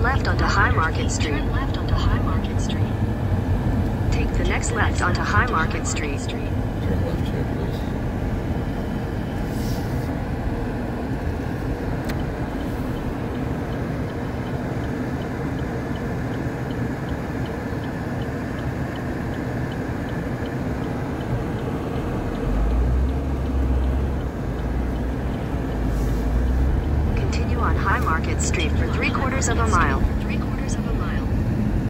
left onto High Market Street. Take the next left onto High Market Street. Turn left here, please. Continue on High Market Street for 3/4 of a mile.